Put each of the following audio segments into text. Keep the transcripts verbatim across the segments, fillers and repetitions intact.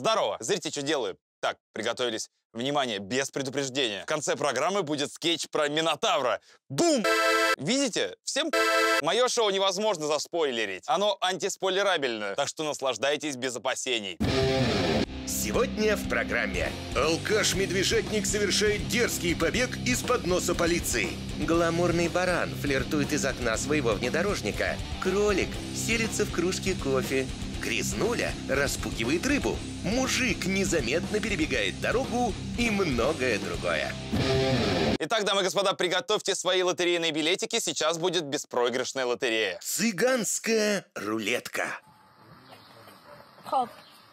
Здорово! Зрите, что делаю. Так, приготовились. Внимание, без предупреждения. В конце программы будет скетч про Минотавра. Бум! Видите? Всем мое шоу невозможно заспойлерить. Оно антиспойлерабельное, так что наслаждайтесь без опасений. Сегодня в программе алкаш-медвежатник совершает дерзкий побег из-под носа полиции. Гламурный баран флиртует из окна своего внедорожника. Кролик селится в кружке кофе. Грязнуля распугивает рыбу. Мужик незаметно перебегает дорогу и многое другое. Итак, дамы и господа, приготовьте свои лотерейные билетики. Сейчас будет беспроигрышная лотерея. Цыганская рулетка. Хоп.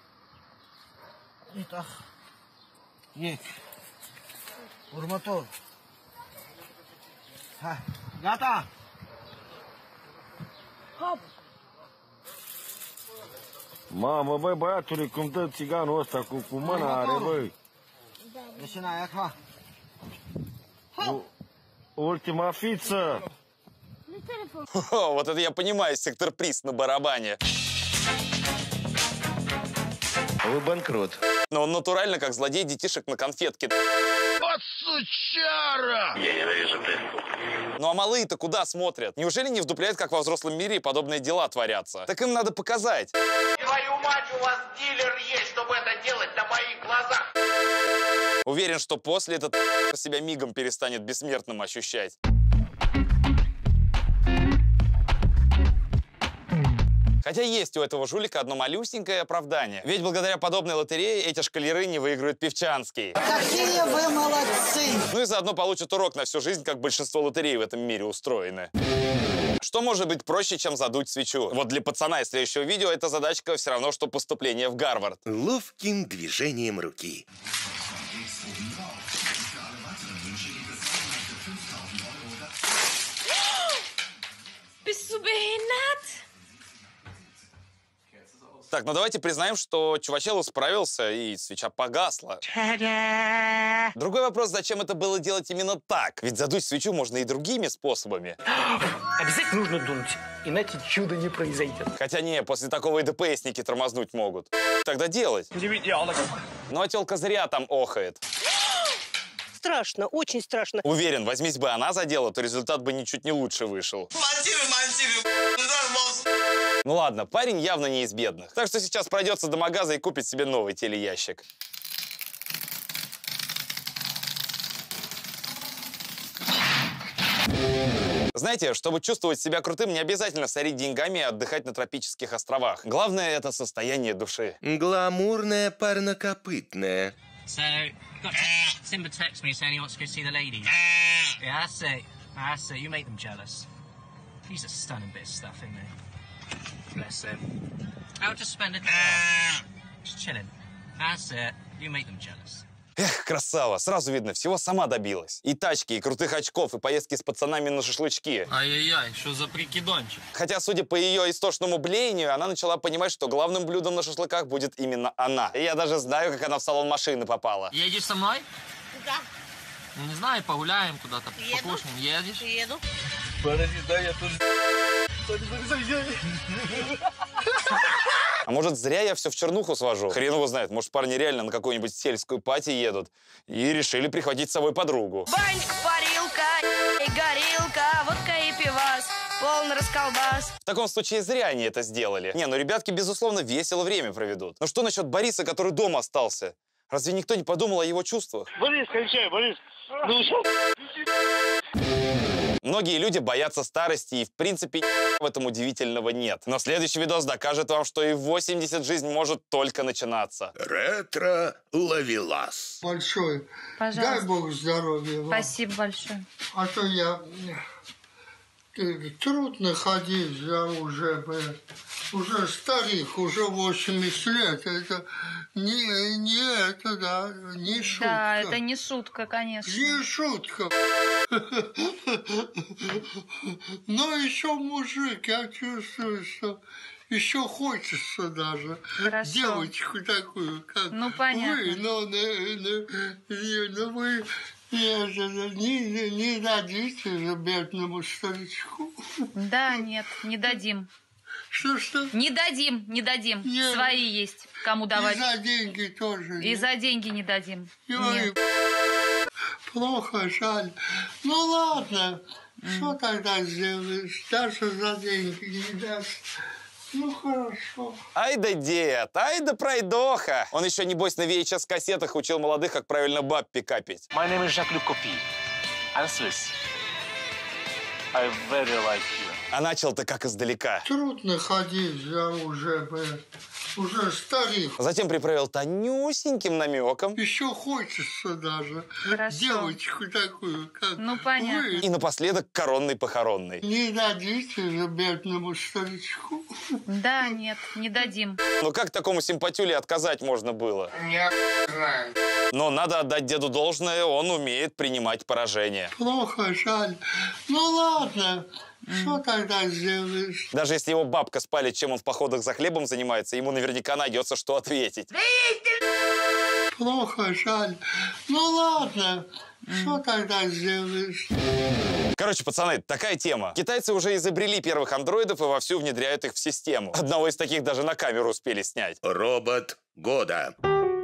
Итак, есть. Урматов. Гата. Хоп. Mama, băi, băiatule, cum dă țiganul ăsta cu, cu mâna are, băi. Ultima fiță. О, вот это я понимаю, сектор приз на барабане. Вы банкрот. Но он натурально как злодей детишек на конфетке. Вот сучара! Я ненавижу, блин. Ну а малые-то куда смотрят? Неужели не вдупляют, как во взрослом мире и подобные дела творятся? Так им надо показать. Твою мать, у вас дилер есть, чтобы это делать на моих глазах. Уверен, что после этот себя мигом перестанет бессмертным ощущать. Хотя есть у этого жулика одно малюсенькое оправдание. Ведь благодаря подобной лотерее эти шкалеры не выиграют Певчанский. Какие вы молодцы! Ну и заодно получат урок на всю жизнь, как большинство лотерей в этом мире устроены. Что может быть проще, чем задуть свечу? Вот для пацана из следующего видео эта задачка все равно, что поступление в Гарвард. Ловким движением руки. Bist du behindert? Так, ну давайте признаем, что чувачело справился, и свеча погасла. Другой вопрос, зачем это было делать именно так? Ведь задуть свечу можно и другими способами. Обязательно нужно дунуть, иначе чудо не произойдет. Хотя не, после такого и ДПСники тормознуть могут. Тогда делать. Ну а тёлка зря там охает. Страшно, очень страшно. Уверен, возьмись бы она за дело, то результат бы ничуть не лучше вышел. Ну ладно, парень явно не из бедных. Так что сейчас пройдется до магаза и купит себе новый телеящик. Знаете, чтобы чувствовать себя крутым, не обязательно сорить деньгами и отдыхать на тропических островах. Главное — это состояние души. Гламурная парнокопытная. So, got Simba text me saying he wants to go see the ladies. Yeah, that's it. That's it. You make them jealous. He's a stunning bit of stuff, isn't he? Bless him. I'll just spend a day off. Just chilling. That's it. You make them jealous. Эх, красава, сразу видно, всего сама добилась. И тачки, и крутых очков, и поездки с пацанами на шашлычки. Ай-яй-яй, что за прикидончик? Хотя, судя по ее истошному блеянию, она начала понимать, что главным блюдом на шашлыках будет именно она. И я даже знаю, как она в салон машины попала. Едешь со мной? Да. Ну, не знаю, погуляем куда-то, Еду. покушаем. Едешь? Еду. Подожди, да, я тоже... А может, зря я все в чернуху свожу? Хрен его знает, может, парни реально на какую-нибудь сельскую пати едут и решили прихватить с собой подругу. Банька, парилка, и горилка, водка и пивас, полный расколбас. В таком случае зря они это сделали. Не, ну ребятки, безусловно, весело время проведут. Но что насчет Бориса, который дома остался? Разве никто не подумал о его чувствах? Борис, кончай, Борис. Ну, Многие люди боятся старости, и в принципе в этом удивительного нет. Но следующий видос докажет вам, что и в восемьдесят жизнь может только начинаться. Ретро-ловелас. Большое. Пожалуйста. Дай Бог здоровья вам. Спасибо большое. А то я... Трудно ходить, я уже, блин, уже старик, уже восемьдесят лет. Это не, не это, да, не шутка. Да, это не шутка, конечно. Не шутка. Но еще мужик, я чувствую, что еще хочется даже Хорошо. девочку такую, как Ну, понятно. вы. Но, но, но, но вы не, не, не дадите же бедному старичку. Да, нет, не дадим. Что-что? Не дадим, не дадим. Нет. Свои есть. Кому давать? И за деньги тоже. И нет. за деньги не дадим. Ой, Нет. плохо, жаль. Ну ладно, mm. что тогда сделаешь? Даже за деньги не дашь. Ну хорошо. Ай да дед, ай да пройдоха. Он еще, небось, на ви эйч эс-кассетах учил молодых, как правильно баб пикапить. My name is Jacques-Luc Copy. Anslis. I very like you. А начал-то как издалека. Трудно ходить, я уже бы, уже старик. Затем приправил тонюсеньким намеком. Еще хочется даже. Хорошо. Девочку такую, как Ну, понятно. вы. И напоследок коронный похоронный. Не дадите же бедному старичку. Да, нет, не дадим. Ну как такому симпатюле отказать можно было? Не знаю. Но надо отдать деду должное, он умеет принимать поражение. Плохо, жаль. Ну ладно, mm. что тогда сделаешь? Даже если его бабка спалит, чем он в походах за хлебом занимается, ему наверняка найдется, что ответить. Плохо, жаль. Ну ладно, mm. что тогда сделаешь? Короче, пацаны, такая тема. Китайцы уже изобрели первых андроидов и вовсю внедряют их в систему. Одного из таких даже на камеру успели снять. Робот года.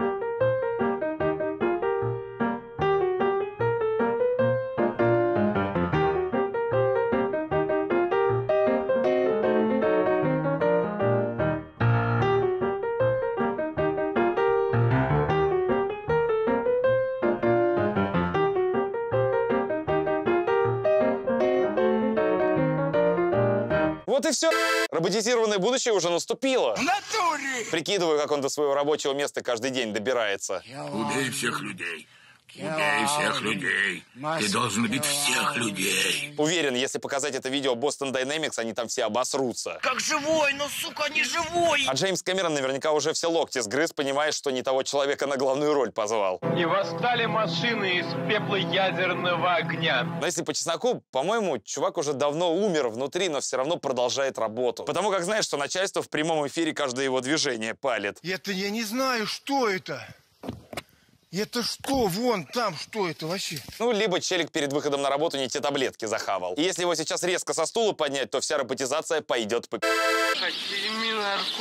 Вот и все. Роботизированное будущее уже наступило. В натуре! Прикидываю, как он до своего рабочего места каждый день добирается. Убей всех людей. Убей всех людей. Ты должен убить всех людей. Уверен, если показать это видео Boston Dynamics, они там все обосрутся. Как живой, но, сука, не живой! А Джеймс Кэмерон наверняка уже все локти сгрыз, понимая, что не того человека на главную роль позвал. И восстали машины из пепла ядерного огня. Но если по чесноку, по-моему, чувак уже давно умер внутри, но все равно продолжает работу. Потому как знаешь, что начальство в прямом эфире каждое его движение палит. Это я не знаю, что это. Это что? Вон там, что это вообще? Ну, либо челик перед выходом на работу не те таблетки захавал. И если его сейчас резко со стула поднять, то вся роботизация пойдет по... Какими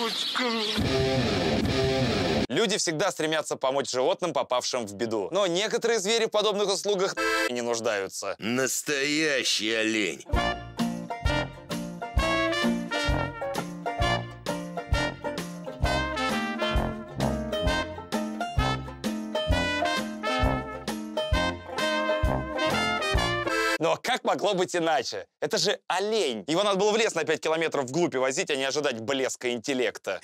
наркотиками? Люди всегда стремятся помочь животным, попавшим в беду. Но некоторые звери в подобных услугах не нуждаются. Настоящий олень. Но как могло быть иначе? Это же олень. Его надо было в лес на пять километров вглубь возить, а не ожидать блеска интеллекта.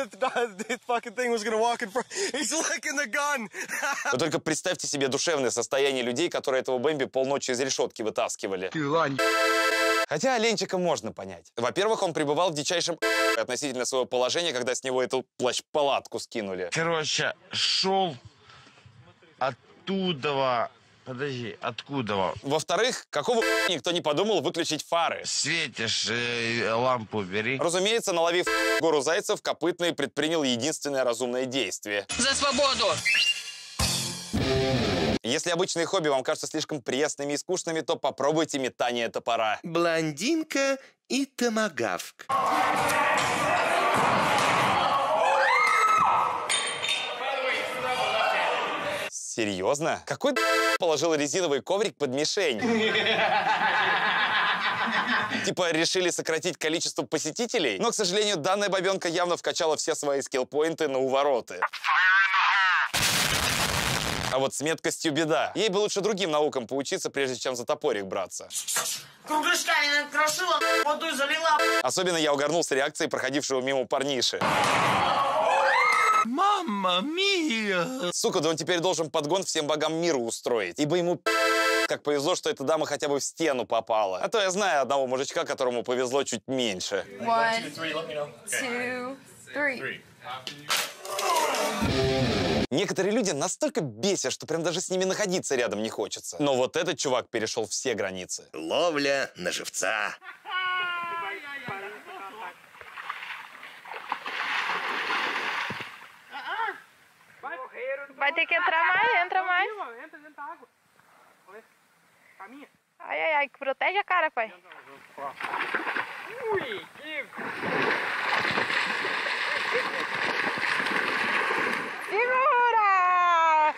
Вы только представьте себе душевное состояние людей, которые этого Бэмби полночи из решетки вытаскивали. Хотя оленчика можно понять. Во-первых, он пребывал в дичайшем относительно своего положения, когда с него эту плащ-палатку скинули. Короче, шел оттуда... Подожди, откуда? Во-вторых, какого никто не подумал выключить фары? Светишь, э, лампу бери. Разумеется, наловив гору зайцев, Копытный предпринял единственное разумное действие. За свободу! Если обычные хобби вам кажутся слишком пресными и скучными, то попробуйте метание топора. Блондинка и томагавк. Серьезно? Какой положил резиновый коврик под мишень? Типа решили сократить количество посетителей? Но, к сожалению, данная бабенка явно вкачала все свои скиллпоинты на увороты. А вот с меткостью беда. Ей бы лучше другим наукам поучиться, прежде чем за топорик браться. Кругляшками накрошила, водой залила. Особенно я угорнул с реакцией проходившего мимо парниши. Мамма мия! Сука, да он теперь должен подгон всем богам мира устроить. Ибо ему как повезло, что эта дама хотя бы в стену попала. А то я знаю одного мужичка, которому повезло чуть меньше. One, two, three. Некоторые люди настолько бесят, что прям даже с ними находиться рядом не хочется. Но вот этот чувак перешел все границы. Ловля на живца. Vai ter que entrar mais, entra mais. Ai, ai, ai, que protege a cara, pai. Фигура!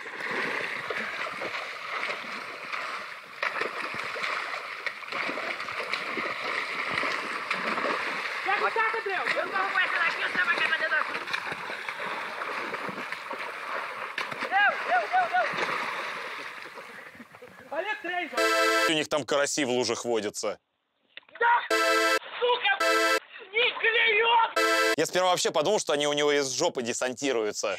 У них там караси в лужах водятся. Сука, не клюет! Я сперва вообще подумал, что они у него из жопы десантируются.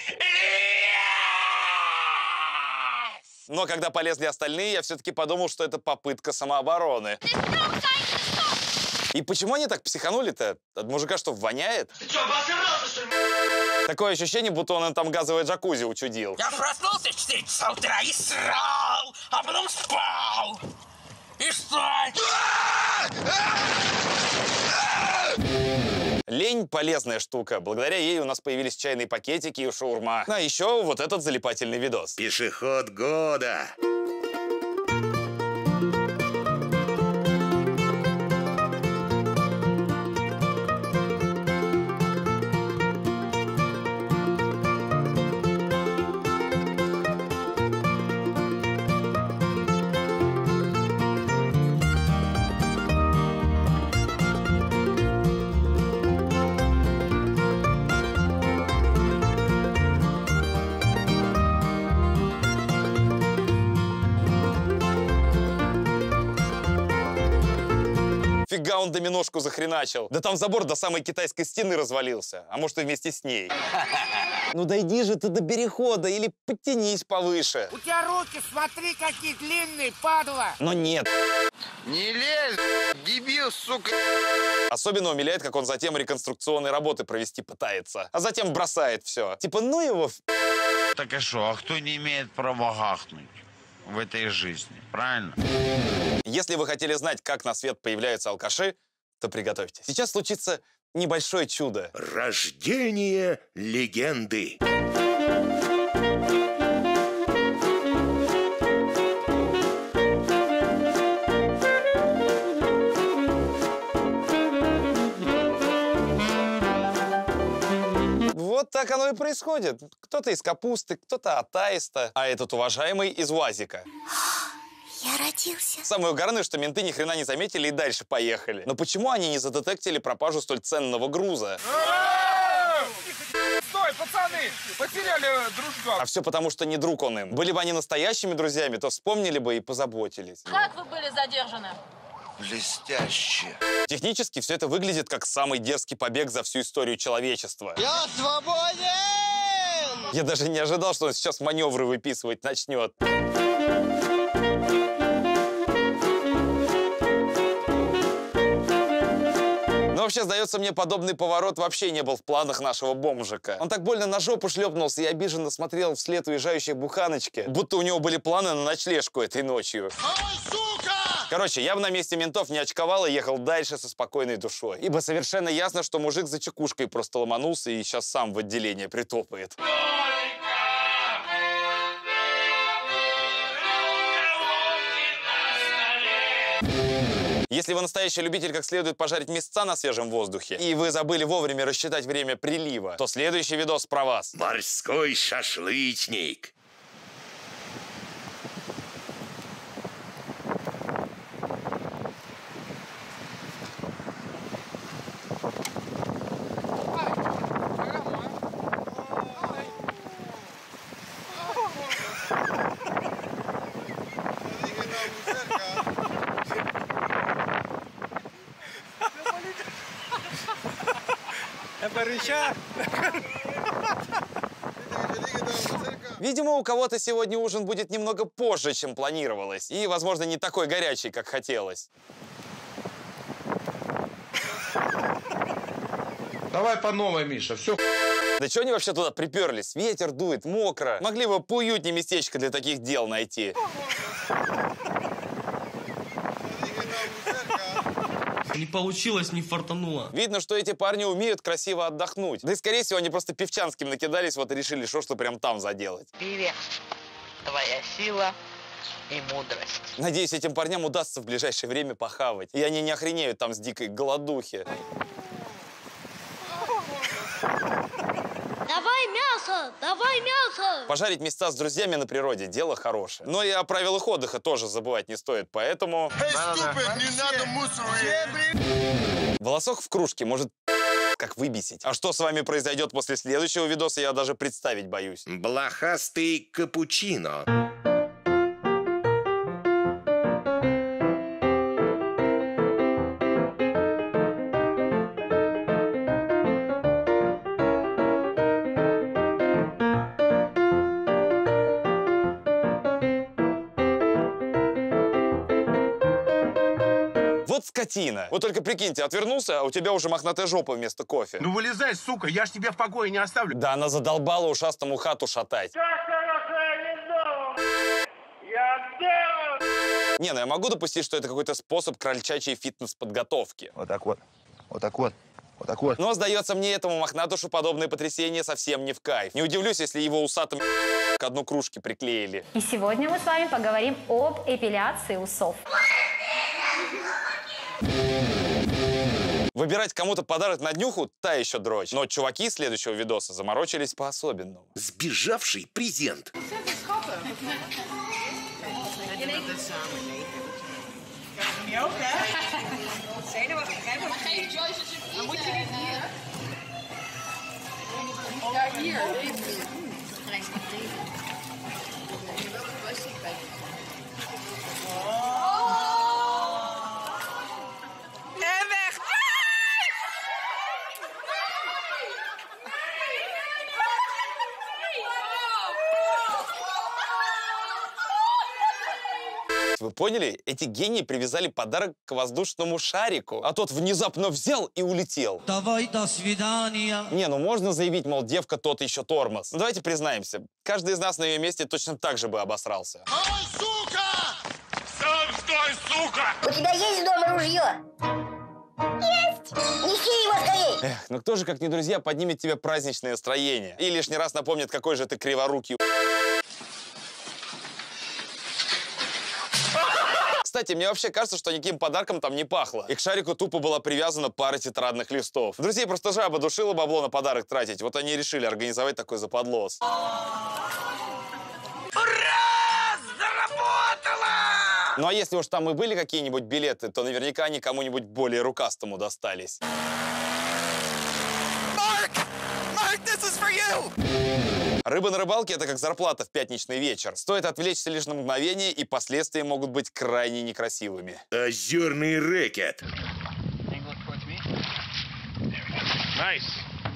Но когда полезли остальные, я все-таки подумал, что это попытка самообороны. И почему они так психанули-то? От мужика что, воняет? Ты что, обосрался, что ли? Такое ощущение, будто он там газовое джакузи учудил. Я проснулся в четыре часа утра и срал, а потом спал. И что? Лень – полезная штука. Благодаря ей у нас появились чайные пакетики и шаурма. А еще вот этот залипательный видос. Пешеход года. Фига он доминошку захреначил. Да там забор до самой китайской стены развалился. А может и вместе с ней. Ну дойди же ты до перехода или подтянись повыше. У тебя руки, смотри, какие длинные, падла. Но нет. Не лезь, дебил, сука. Особенно умиляет, как он затем реконструкционные работы провести пытается. А затем бросает все. Типа, ну его... Так и что, а кто не имеет права гахнуть в этой жизни, правильно? Если вы хотели знать, как на свет появляются алкаши, то приготовьтесь. Сейчас случится небольшое чудо. Рождение легенды. Вот так оно и происходит. Кто-то из капусты, кто-то от аиста, а этот уважаемый из УАЗика. Я родился. Самое угарное, что менты ни хрена не заметили и дальше поехали. Но почему они не задетектили пропажу столь ценного груза? Стой, пацаны! Потеряли дружка. А все потому, что не друг он им. Были бы они настоящими друзьями, то вспомнили бы и позаботились. Как вы были задержаны? Блестяще. Технически все это выглядит как самый дерзкий побег за всю историю человечества. Я свободен! Я даже не ожидал, что он сейчас маневры выписывать начнет. Но вообще, сдается мне, подобный поворот вообще не был в планах нашего бомжика. Он так больно на жопу шлепнулся и обиженно смотрел вслед уезжающей буханочке, будто у него были планы на ночлежку этой ночью. Ой, сука! Короче, я бы на месте ментов не очковал и ехал дальше со спокойной душой. Ибо совершенно ясно, что мужик за чекушкой просто ломанулся и сейчас сам в отделение притопает. Если вы настоящий любитель как следует пожарить мясца на свежем воздухе, и вы забыли вовремя рассчитать время прилива, то следующий видос про вас. Морской шашлычник. Видимо, у кого-то сегодня ужин будет немного позже, чем планировалось. И, возможно, не такой горячий, как хотелось. Давай по новой, Миша, все. Да чего они вообще туда приперлись? Ветер дует, мокро. Могли бы поуютнее местечко для таких дел найти. Не получилось, не фартануло. Видно, что эти парни умеют красиво отдохнуть. Да и, скорее всего, они просто певчанским накидались, вот и решили, что, что прям там заделать. Пиве, твоя сила и мудрость. Надеюсь, этим парням удастся в ближайшее время похавать. И они не охренеют там с дикой голодухи. Давай мясо! Давай мясо! Пожарить места с друзьями на природе – дело хорошее. Но и о правилах отдыха тоже забывать не стоит, поэтому… Эй, ступид, не надо мусорить! Волосок в кружке может как выбесить. А что с вами произойдет после следующего видоса, я даже представить боюсь. Блохастый капучино. Вот скотина. Вот только прикиньте, отвернулся, а у тебя уже мохнатая жопа вместо кофе. Ну вылезай, сука, я ж тебя в покое не оставлю. Да она задолбала ушастому хату шатать. Не, ну я могу допустить, что это какой-то способ крольчачьей фитнес-подготовки. Вот так вот. Вот так вот. Вот так вот. Но, сдается мне, этому мохнатушу подобные потрясения совсем не в кайф. Не удивлюсь, если его усатым к одну кружке приклеили. И сегодня мы с вами поговорим об эпиляции усов. Выбирать кому-то подарок на днюху – та еще дрочь. Но чуваки следующего видоса заморочились по-особенному. Сбежавший презент. Вы поняли? Эти гении привязали подарок к воздушному шарику, а тот внезапно взял и улетел. Давай, до свидания. Не, ну можно заявить, мол, девка тот еще тормоз. Ну давайте признаемся, каждый из нас на ее месте точно так же бы обосрался. Ой, сука! Сам стой, сука! У тебя есть дома ружье? Есть! Неси его скорей! Эх, ну кто же, как не друзья, поднимет тебе праздничное настроение и лишний раз напомнит, какой же ты криворукий. Кстати, мне вообще кажется, что никаким подарком там не пахло. И к шарику тупо была привязана пара тетрадных листов. Друзей просто жаба душила бабло на подарок тратить. Вот они и решили организовать такой западлос. Ура! Заработало! Ну а если уж там и были какие-нибудь билеты, то наверняка они кому-нибудь более рукастому достались. Mark! Mark, this is for you! Рыба на рыбалке – это как зарплата в пятничный вечер. Стоит отвлечься лишь на мгновение, и последствия могут быть крайне некрасивыми. Озерный рэкет. Nice.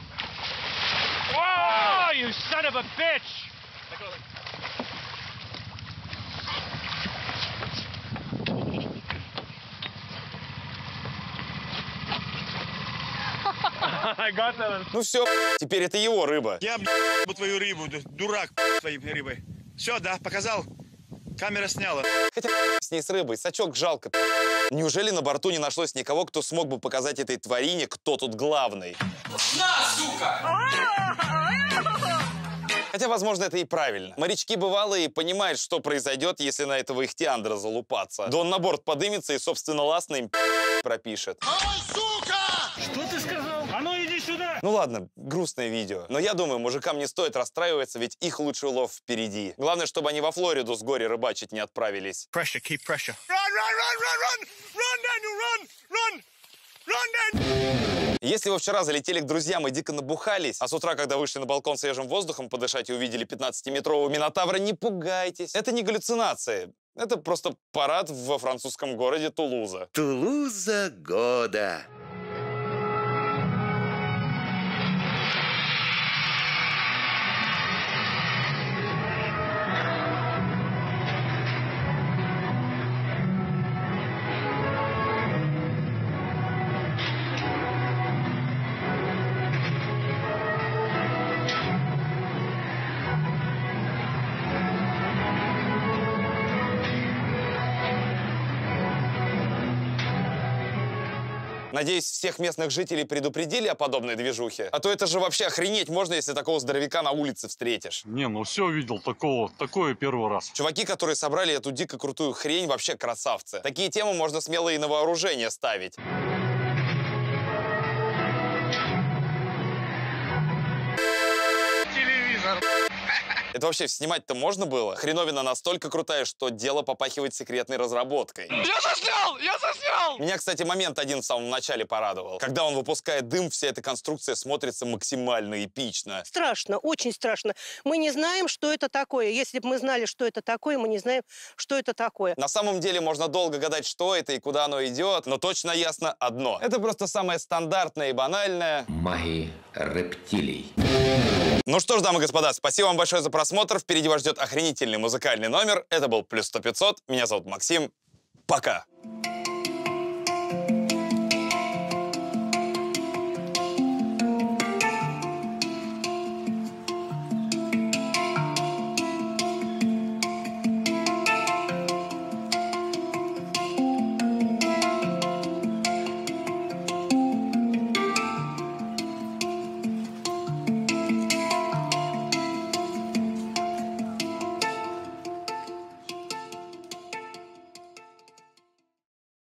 Whoa, you son of a bitch! I got that. Ну все, теперь это его рыба. Я б***ь твою рыбу, дурак твоей рыбой. Все, да, показал. Камера сняла. Хотя с ней с рыбой, сачок жалко. Неужели на борту не нашлось никого, кто смог бы показать этой тварине, кто тут главный? На, сука! Хотя, возможно, это и правильно. Морячки бывалые понимают, что произойдет, если на этого ихтиандра залупаться. Да он на борт подымется и, собственно, ластно им пропишет. Ой, сука! Что ты сказал? А ну иди сюда! Ну ладно, грустное видео. Но я думаю, мужикам не стоит расстраиваться, ведь их лучший улов впереди. Главное, чтобы они во Флориду с горя рыбачить не отправились. Pressure, keep pressure. Run, run, run, run, run! Run, Daniel, run! Run! Run, Daniel! Если вы вчера залетели к друзьям и дико набухались, а с утра, когда вышли на балкон свежим воздухом подышать и увидели пятнадцатиметрового минотавра, не пугайтесь. Это не галлюцинации. Это просто парад во французском городе Тулуза. Тулуза года. Надеюсь, всех местных жителей предупредили о подобной движухе? А то это же вообще охренеть можно, если такого здоровяка на улице встретишь. Не, ну все видел, такого, такое первый раз. Чуваки, которые собрали эту дико крутую хрень, вообще красавцы. Такие темы можно смело и на вооружение ставить. Телевизор. Это вообще снимать-то можно было? Хреновина настолько крутая, что дело попахивает секретной разработкой. Я заснял! Я заснял! Меня, кстати, момент один в самом начале порадовал. Когда он выпускает дым, вся эта конструкция смотрится максимально эпично. Страшно, очень страшно. Мы не знаем, что это такое. Если бы мы знали, что это такое, мы не знаем, что это такое. На самом деле можно долго гадать, что это и куда оно идет, но точно ясно одно. Это просто самое стандартное и банальное. Магия рептилий. Ну что ж, дамы и господа, спасибо вам большое за просмотр. Впереди вас ждет охренительный музыкальный номер. Это был Плюс сто пятьсот. Меня зовут Максим. Пока!